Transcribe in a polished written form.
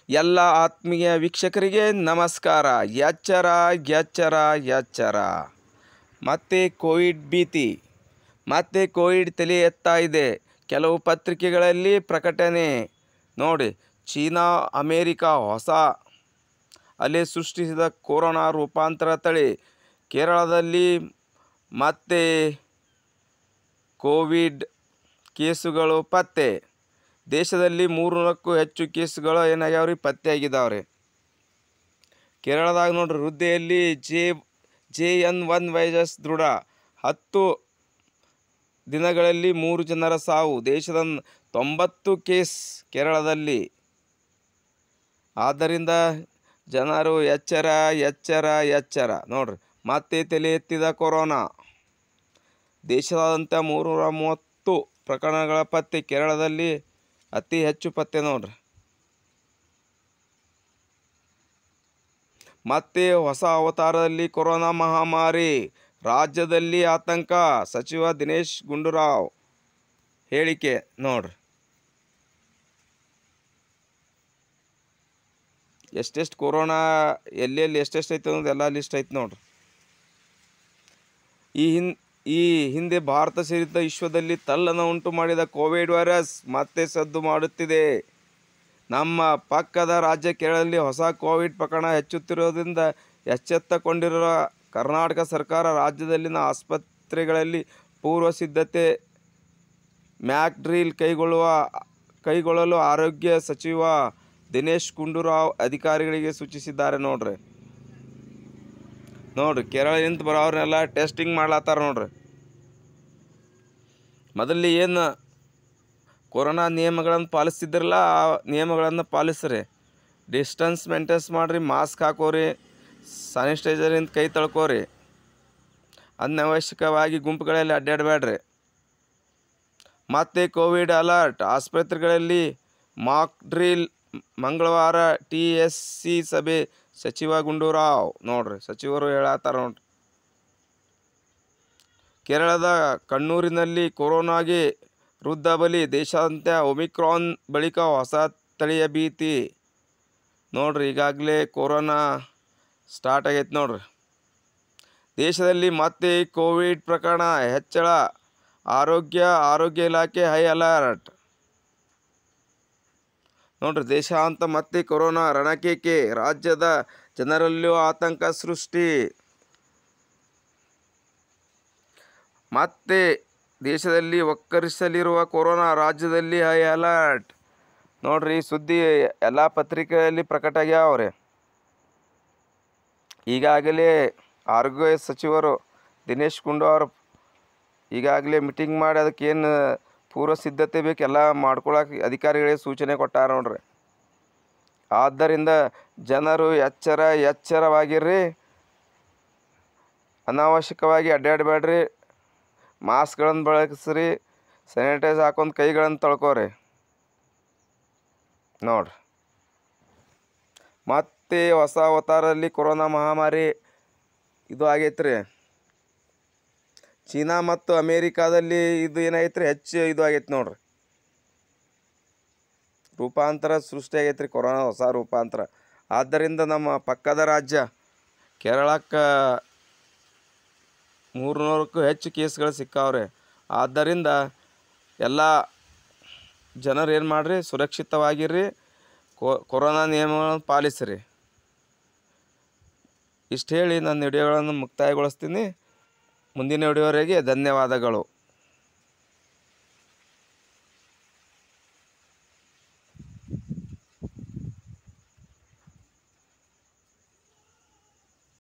ಎಲ್ಲ ಆತ್ಮೀಯ ವೀಕ್ಷಕರಿಗೆ ನಮಸ್ಕಾರ. ಎಚ್ಚರ ಎಚ್ಚರ ಎಚ್ಚರ. ಮತ್ತೆ ಕೋವಿಡ್ ಭೀತಿ, ಮತ್ತೆ ಕೋವಿಡ್ ತಲೆ ಎತ್ತಾ ಇದೆ. ಕೆಲವು ಪತ್ರಿಕೆಗಳಲ್ಲಿ ಪ್ರಕಟಣೆ ನೋಡಿ. ಚೀನಾ ಅಮೇರಿಕಾ ಹೊಸ ಅಲೆ ಸೃಷ್ಟಿಸಿದ ಕೊರೋನಾ ರೂಪಾಂತರ ತಳಿ. ಕೇರಳದಲ್ಲಿ ಮತ್ತೆ ಕೋವಿಡ್ ಕೇಸುಗಳು ಪತ್ತೆ. ದೇಶದಲ್ಲಿ 300ಕ್ಕೂ ಹೆಚ್ಚು ಕೇಸುಗಳು ಏನಾಗ್ಯಾವ್ರಿ, ಪತ್ತೆಯಾಗಿದ್ದಾವ್ರಿ. ಕೇರಳದಾಗ ನೋಡ್ರಿ, ವೃದ್ಧೆಯಲ್ಲಿ JN1 ವೈರಸ್ ದೃಢ. 10 ದಿನಗಳಲ್ಲಿ 3 ಜನರ ಸಾವು. ದೇಶದ 90 ಕೇಸ್ ಕೇರಳದಲ್ಲಿ. ಆದ್ದರಿಂದ ಜನರು ಎಚ್ಚರ ಎಚ್ಚರ ಎಚ್ಚರ. ನೋಡ್ರಿ, ಮತ್ತೆ ತಲೆ ಎತ್ತಿದ ಕೊರೋನಾ. ದೇಶದಾದ್ಯಂತ 330 ಪ್ರಕರಣಗಳ ಪತ್ತೆ. ಕೇರಳದಲ್ಲಿ ಅತಿ ಹೆಚ್ಚು ಪತ್ತೆ ನೋಡ್ರಿ. ಮತ್ತೆ ಹೊಸ ಅವತಾರದಲ್ಲಿ ಕೊರೋನಾ ಮಹಾಮಾರಿ. ರಾಜ್ಯದಲ್ಲಿ ಆತಂಕ. ಸಚಿವ ದಿನೇಶ್ ಗುಂಡೂರಾವ್ ಹೇಳಿಕೆ ನೋಡ್ರಿ. ಎಷ್ಟೆಷ್ಟು ಕೊರೋನಾ ಎಲ್ಲೆಲ್ಲಿ ಎಷ್ಟೆಷ್ಟು ಐತೆ ಅನ್ನೋದು ಎಲ್ಲ ಲಿಸ್ಟ್ ಐತೆ ನೋಡ್ರಿ. ಈ ಹಿಂದೆ ಭಾರತ ಸೇರಿದ ವಿಶ್ವದಲ್ಲಿ ತಲ್ಲಣ ಉಂಟು ಮಾಡಿದ ಕೋವಿಡ್ ವೈರಸ್ ಮತ್ತೆ ಸದ್ದು ಮಾಡುತ್ತಿದೆ. ನಮ್ಮ ಪಕ್ಕದ ರಾಜ್ಯ ಕೇರಳದಲ್ಲಿ ಹೊಸ ಕೋವಿಡ್ ಪ್ರಕರಣ ಹೆಚ್ಚುತ್ತಿರುವುದರಿಂದ ಎಚ್ಚೆತ್ತುಕೊಂಡಿರುವ ಕರ್ನಾಟಕ ಸರ್ಕಾರ ರಾಜ್ಯದಲ್ಲಿನ ಆಸ್ಪತ್ರೆಗಳಲ್ಲಿ ಪೂರ್ವ ಸಿದ್ಧತೆ ಮ್ಯಾಕ್ ಡ್ರಿಲ್ ಕೈಗೊಳ್ಳಲು ಆರೋಗ್ಯ ಸಚಿವ ದಿನೇಶ್ ಗುಂಡೂರಾವ್ ಅಧಿಕಾರಿಗಳಿಗೆ ಸೂಚಿಸಿದ್ದಾರೆ. ನೋಡ್ರಿ, ಕೇರಳದಿಂದ ಬರೋವ್ರನ್ನೆಲ್ಲ ಟೆಸ್ಟಿಂಗ್ ಮಾಡ್ಲತ್ತಾರ ನೋಡ್ರಿ. ಮೊದಲು ಏನು ಕೊರೋನಾ ನಿಯಮಗಳನ್ನು ಪಾಲಿಸ್ತಿದ್ರಲ್ಲ, ಆ ನಿಯಮಗಳನ್ನು ಪಾಲಿಸ್ರಿ. ಡಿಸ್ಟೆನ್ಸ್ ಮೇಂಟೈನ್ಸ್ ಮಾಡಿರಿ, ಮಾಸ್ಕ್ ಹಾಕೋರಿ, ಸ್ಯಾನಿಟೈಸರಿಂದ ಕೈ ತೊಳ್ಕೋರಿ. ಅನವಶ್ಯಕವಾಗಿ ಗುಂಪುಗಳಲ್ಲಿ ಅಡ್ಡಾಡಬೇಡ್ರಿ. ಮತ್ತೆ ಕೋವಿಡ್ ಅಲರ್ಟ್. ಆಸ್ಪತ್ರೆಗಳಲ್ಲಿ ಮಾಕ್ ಡ್ರಿಲ್ ಮಂಗಳವಾರ. TSC ಸಭೆ. ಸಚಿವ ಗುಂಡೂರಾವ್ ನೋಡ್ರಿ, ಸಚಿವರು ಹೇಳತ್ತಾರ ನೋಡ್ರಿ. ಕೇರಳದ ಕಣ್ಣೂರಿನಲ್ಲಿ ಕೊರೋನಾಗೆ ವೃದ್ಧ ಬಲಿ. ದೇಶಾದ್ಯಂತ ಒಮಿಕ್ರಾನ್ ಬಳಿಕ ಹೊಸ ತಳಿಯ ಭೀತಿ ನೋಡ್ರಿ. ಈಗಾಗಲೇ ಕೊರೋನಾ ಸ್ಟಾರ್ಟ್ ಆಗೈತೆ ನೋಡ್ರಿ. ದೇಶದಲ್ಲಿ ಮತ್ತೆ ಕೋವಿಡ್ ಪ್ರಕರಣ ಹೆಚ್ಚಳ. ಆರೋಗ್ಯ ಇಲಾಖೆ ಹೈ ಅಲರ್ಟ್ ನೋಡ್ರಿ. ದೇಶಾದ್ಯಂತ ಮತ್ತೆ ಕೊರೋನಾ ರಣಕೇಕೆ. ರಾಜ್ಯದ ಜನರಲ್ಲೂ ಆತಂಕ ಸೃಷ್ಟಿ. ಮತ್ತೆ ದೇಶದಲ್ಲಿ ವಕ್ಕರಿಸಲಿರುವ ಕೊರೋನಾ. ರಾಜ್ಯದಲ್ಲಿ ಹೈ ಅಲರ್ಟ್ ನೋಡ್ರಿ. ಸುದ್ದಿ ಎಲ್ಲ ಪತ್ರಿಕೆಯಲ್ಲಿ ಪ್ರಕಟ ಆಗ್ಯಾವ್ರಿ. ಈಗಾಗಲೇ ಆರೋಗ್ಯ ಸಚಿವರು ದಿನೇಶ್ ಗುಂಡೂರಾವ್ ಈಗಾಗಲೇ ಮೀಟಿಂಗ್ ಮಾಡಿ ಅದಕ್ಕೇನು ಪೂರ್ವ ಸಿದ್ಧತೆ ಬೇಕು ಎಲ್ಲ ಮಾಡ್ಕೊಳಕ್ಕೆ ಅಧಿಕಾರಿಗಳಿಗೆ ಸೂಚನೆ ಕೊಟ್ಟಾರ ನೋಡ್ರಿ. ಆದ್ದರಿಂದ ಜನರು ಎಚ್ಚರವಾಗಿರ್ರಿ. ಅನಾವಶ್ಯಕವಾಗಿ ಅಡ್ಡಾಡಬೇಡ್ರಿ. ಮಾಸ್ಕ್ಗಳನ್ನು ಬಳಸ್ರಿ. ಸ್ಯಾನಿಟೈಸ್ ಹಾಕೊಂಡು ಕೈಗಳನ್ನು ತೊಳ್ಕೊರಿ ನೋಡ್ರಿ. ಮತ್ತೆ ಹೊಸ ಅವತಾರದಲ್ಲಿ ಕೊರೋನಾ ಮಹಾಮಾರಿ ಇದು ಆಗೈತ್ರಿ. ಚೀನಾ ಮತ್ತು ಅಮೇರಿಕಾದಲ್ಲಿ ಇದು ಏನಾಗೈತ್ರಿ, ಹೆಚ್ಚು ಇದು ಆಗೈತೆ ನೋಡ್ರಿ. ರೂಪಾಂತರ ಸೃಷ್ಟಿ ಆಗೈತ್ರಿ, ಕೊರೋನಾ ಹೊಸ ರೂಪಾಂತರ. ಆದ್ದರಿಂದ ನಮ್ಮ ಪಕ್ಕದ ರಾಜ್ಯ ಕೇರಳಕ್ಕೆ 300ಕ್ಕೂ ಹೆಚ್ಚು ಕೇಸ್ಗಳು ಸಿಕ್ಕಾವ್ರಿ. ಆದ್ದರಿಂದ ಎಲ್ಲ ಜನರು ಏನು ಮಾಡಿರಿ, ಸುರಕ್ಷಿತವಾಗಿರ್ರಿ. ಕೊರೋನಾ ನಿಯಮಗಳನ್ನು ಪಾಲಿಸ್ರಿ. ಇಷ್ಟು ಹೇಳಿ ನನ್ನ ವಿಡಿಯೋಗಳನ್ನು ಮುಕ್ತಾಯಗೊಳಿಸ್ತೀನಿ. ಮುಂದಿನ ವಿಡಿಯೋವರೆಗೆ ಧನ್ಯವಾದಗಳು.